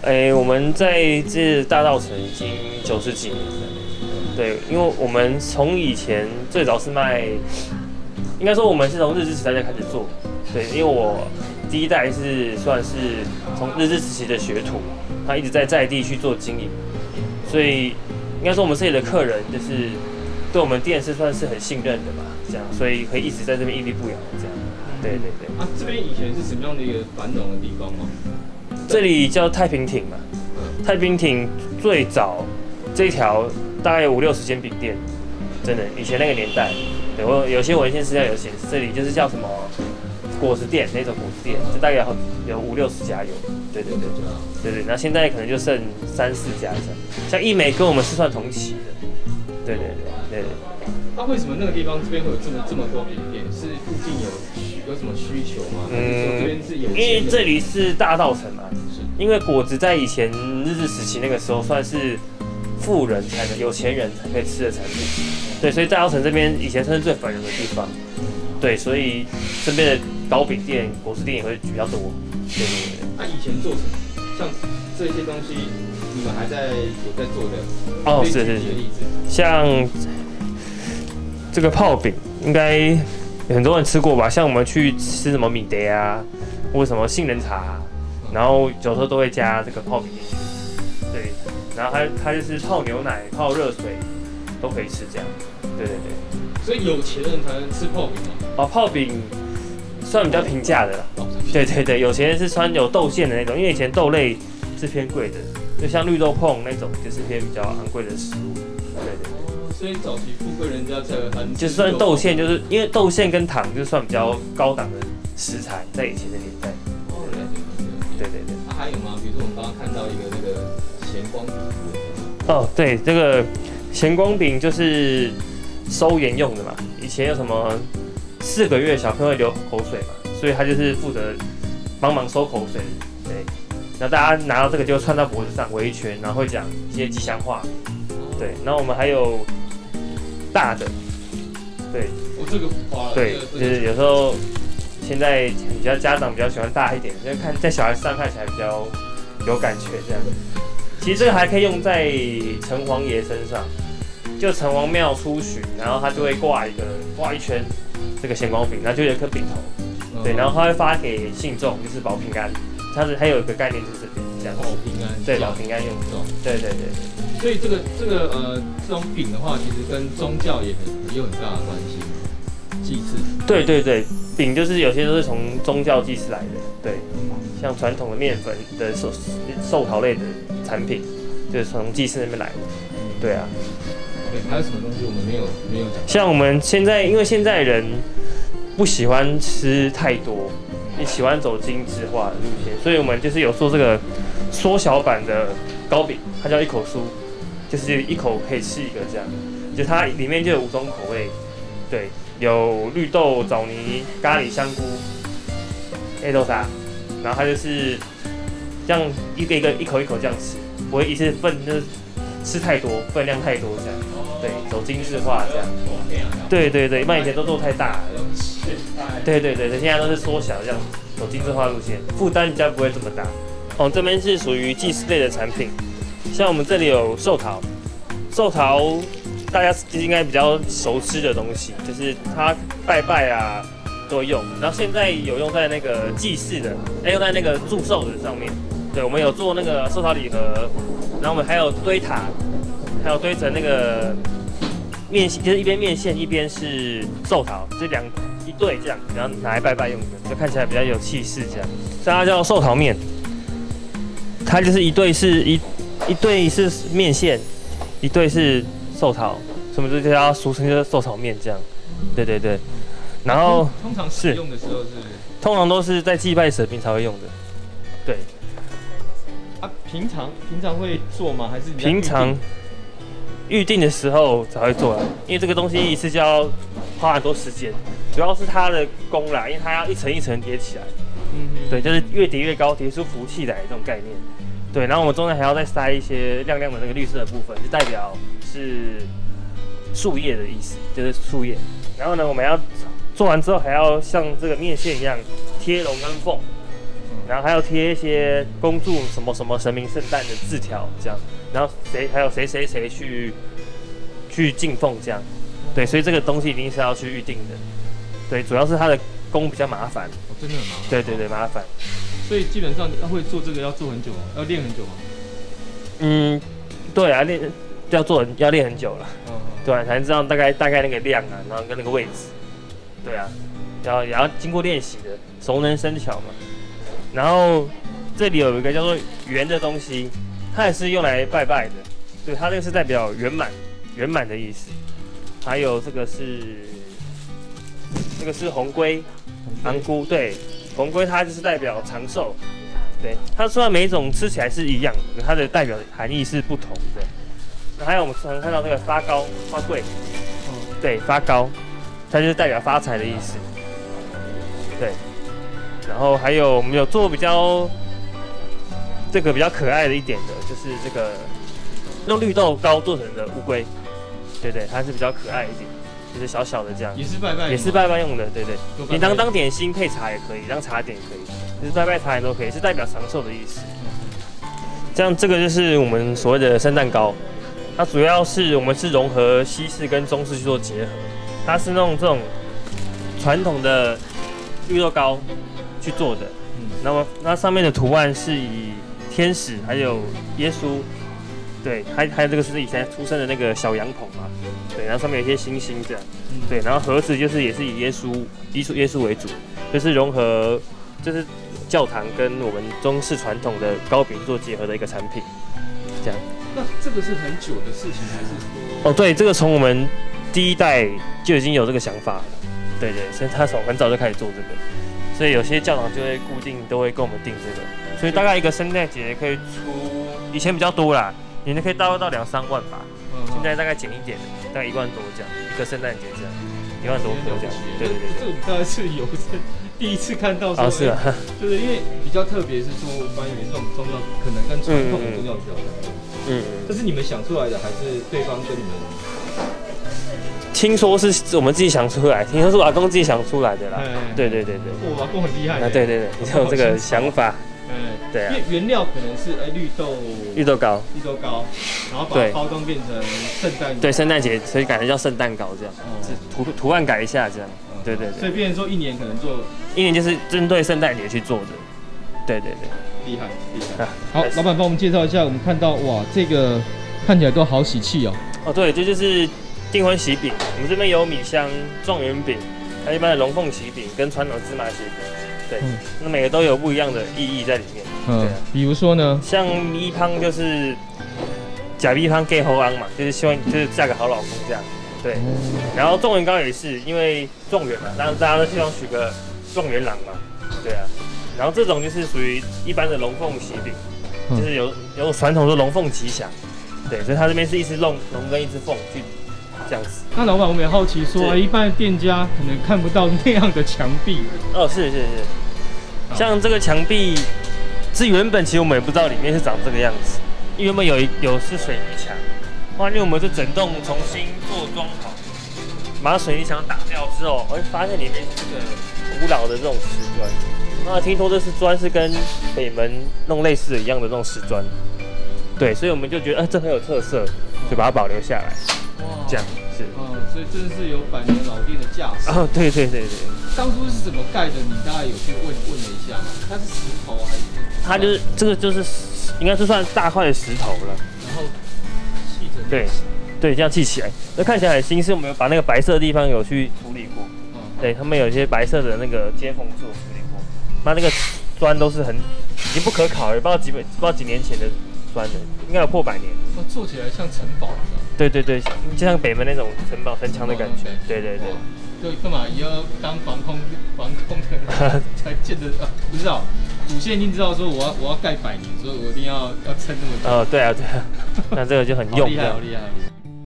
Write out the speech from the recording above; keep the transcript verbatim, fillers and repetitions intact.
哎，我们在这大稻埕已经九十几年了。对，因为我们从以前最早是卖，应该说我们是从日治时代就开始做。对，因为我第一代是算是从日治时期的学徒，他一直在在地去做经营，所以应该说我们这里的客人就是对我们店是算是很信任的吧，这样，所以可以一直在这边屹立不摇这样。对对对。 啊，这边以前是什么样的一个繁荣的地方吗？ 这里叫太平町嘛，太平町最早这一条大概有五六十间饼店，真的，以前那个年代，对我有些文献资料有显示，这里就是叫什么果子店那种果子店，就大概有有五六十家有，对对对对对，那现在可能就剩三四家这样，像一美跟我们是算同期的，对对对对。 那、啊、为什么那个地方这边会有这么这么多饼店？是附近有有什么需求吗？还是说这边是有？因为这里是大稻埕嘛，因为果子在以前日治时期那个时候算是富人才能、有钱人才可以吃的产品，对，所以大稻埕这边以前算是最繁荣的地方，对，所以这边的糕饼店、果子店也会比较多。对对对。 那、啊、以前做什么？像这些东西，你们还在有在做的？ 哦，是是是。像这个泡饼，应该很多人吃过吧？像我们去吃什么米德啊，或者什么杏仁茶、啊，然后有时候都会加这个泡饼进去。对，然后它它就是泡牛奶、泡热水都可以吃这样。对对对。 所以有钱人才能吃泡饼吗？ 哦，泡饼算比较平价的啦。哦、对对对，有钱人是穿有豆馅的那种，因为以前豆类是偏贵的，就像绿豆椪那种就是偏比较昂贵的食物。对对对。 所以早期富贵人家才很就算豆馅，就是因为豆馅跟糖就算比较高档的食材，在以前的年代。 哦，对对对对对。啊，还有吗？比如说我们刚刚看到一个那个咸光饼。 哦，对，这个咸光饼就是收盐用的嘛。以前有什么四个月小朋友会流口水嘛，所以他就是负责帮忙收口水。对，那大家拿到这个就穿到脖子上围一圈，然后会讲一些吉祥话。对，然后我们还有大的，对， 我、哦、这个浮夸了， 对，就是有时候现在比较家长比较喜欢大一点，因为看在小孩子上看起来比较有感觉这样。其实这个还可以用在城隍爷身上，就城隍庙出巡，然后他就会挂一个挂一圈这个咸光饼，然后就有一颗饼头，对，然后他会发给信众，就是保平安。它是还有一个概念就是这样， 保平安， 对，保平安用的，对对对对。 所以这个这个呃这种饼的话，其实跟宗教也很也有很大的关系，祭祀。对对对，饼就是有些都是从宗教祭祀来的，对，像传统的面粉的寿寿桃类的产品，就是从祭祀那边来的，对啊。 对，还有什么东西我们没有没有讲？ 像我们现在，因为现在人不喜欢吃太多，也喜欢走精致化的路线，所以我们就是有做这个缩小版的糕饼，它叫一口酥。就是一口可以吃一个这样，就它里面就有五种口味，对，有绿豆、枣泥、咖喱、香菇、黑豆沙，然后它就是这样一个一个一口一口这样吃，不会一次分就是吃太多，分量太多这样，对，走精致化这样，对对对，不然以前都做太大了，对对对对，现在都是缩小这样，走精致化路线，负担比较不会这么大。哦，这边是属于祭祀类的产品。像我们这里有寿桃，寿桃大家应该比较熟知的东西，就是它拜拜啊都会用。然后现在有用在那个祭祀的，还用在那个祝寿的上面。对，我们有做那个寿桃礼盒，然后我们还有堆塔，还有堆成那个面线，就是一边面线一边是寿桃，这两一对这样，然后拿来拜拜用的，就看起来比较有气势这样。所以它叫寿桃面，它就是一对是一。一对是面线，一对是寿桃，什么就叫俗称就是寿桃面这样。对对对，然后通常使用的时候是， 通常都是在祭拜神明才会用的。对。 啊，平常平常会做吗？还是平常预定的时候才会做啦，因为这个东西一次就要花很多时间，主要是它的工啦，因为它要一层一层叠起来。嗯哼。对，就是越叠越高，叠出福气来这种概念。对，然后我们中间还要再塞一些亮亮的那个绿色的部分，就代表是树叶的意思，就是树叶。然后呢，我们要做完之后还要像这个面线一样贴龙跟凤， 然后还要贴一些恭祝什么什么神明圣诞的字条这样，然后谁还有谁谁谁去去敬奉这样，对，所以这个东西一定是要去预定的，对，主要是它的工比较麻烦， 哦，真的很麻烦， 对对对，麻烦， 所以基本上要会做这个要做很久吗？要练很久吗？ 嗯，对啊，练要做要练很久了， 嗯， 对啊，才能知道大概大概那个量啊，然后跟那个位置，对啊，然后也要经过练习的，熟能生巧嘛。然后这里有一个叫做圆的东西，它也是用来拜拜的，对，它这个是代表圆满圆满的意思。还有这个是这个是红龟昂菇，对，红龟它就是代表长寿。对，它虽然每一种吃起来是一样的，它的代表含义是不同的。那还有我们常看到那个发糕、花桂，对，发糕，它就是代表发财的意思。对，然后还有我们有做比较这个比较可爱的一点的，就是这个用绿豆糕做成的乌龟，对对，它是比较可爱一点，就是小小的这样， 也是拜拜，也是拜拜用的，对对，你当当点心配茶也可以，当茶点也可以。就是拜拜茶也都可以，是代表长寿的意思。这样，这个就是我们所谓的生蛋糕，它主要是我们是融合西式跟中式去做结合，它是用这种传统的绿豆糕去做的。嗯，那么它上面的图案是以天使还有耶稣，对，还还有这个是以前出生的那个小羊筒嘛，对，然后上面有一些星星这样，对，然后盒子就是也是以耶稣耶稣耶稣为主，就是融合就是教堂跟我们中式传统的糕饼做结合的一个产品，这样。 那这个是很久的事情，还是说？ 哦，对，这个从我们第一代就已经有这个想法了。对对，所以他从很早就开始做这个，所以有些教堂就会固定都会跟我们订这个，所以大概一个圣诞节可以出，以前比较多啦，年可以大概到两三万吧，嗯、现在大概减一点，大概一万多这样，一个圣诞节这样，一万多颗这样。对对对， 这个大概是有第一次看到说， 哦是啊， 就是因为比较特别是说关于这种宗教，可能跟传统的宗教比较相嗯，这是你们想出来的，还是对方跟你们？ 听说是我们自己想出来，听说是我阿公自己想出来的啦。对对对对。 我阿公很厉害。 啊，对对对，你有这个想法。 嗯， 对啊。 因为原料可能是哎绿豆。 绿豆糕。 绿豆糕，然后把它包装变成圣诞。 对，圣诞节所以改成叫圣诞糕这样，是图图案改一下这样。对对对。 所以变成说一年可能做。 一年就是针对圣诞节去做的。对对对。 厉害厉害。好，老板帮我们介绍一下，我们看到哇，这个看起来都好喜气哦。 哦，对，这就是订婚喜饼。我们这边有米香、状元饼，还有一般的龙凤喜饼跟传统芝麻喜饼。对，嗯、那每个都有不一样的意义在里面。嗯，对啊、 比如说呢， 像米汤就是假米汤给后安嘛，就是希望就是嫁个好老公这样。对，嗯、然后状元糕也是因为状元嘛，当然大家都希望娶个状元郎嘛。对啊。然后这种就是属于一般的龙凤喜饼，嗯、就是有有传统说龙凤吉祥，对，所以它这边是一只龙龙跟一只凤去这样子。 那老板，我们也好奇说，一般的店家可能看不到那样的墙壁。 哦，是是是，像这个墙壁，是原本其实我们也不知道里面是长这个样子，因为原本有有是水泥墙，后来我们就整栋重新做装潢，把水泥墙打掉之后，我会发现里面是这个古老的这种瓷砖。那听说这是砖是跟北门弄类似的一样的那种石砖，对，所以我们就觉得，呃，这很有特色，就把它保留下来。哇，这样是。 嗯，所以真的是有百年老店的架势。 哦，对对对对。 当初是怎么盖的？你大概有去问问了一下吗？它是石头还是？ 它就是这个就是应该是算大块的石头了。 然后砌成。 对对，这样砌起来，那看起来很新，是我们有把那个白色的地方有去处理过。嗯。对他们有一些白色的那个接缝处处理过。那那个砖都是很已经不可考了，不知道几百不知道几年前的砖了，应该有破百年。 哦，做起来像城堡一样。对对对，就像北门那种城堡城墙的感觉。哦、对对对。 就干嘛也要当防空防空的才建的啊？不知道，祖先一定知道说我要我要盖百年，所以我一定要要撑那么久。 哦，对啊对啊，那这个就很用。 好厉害好厉害好厉害。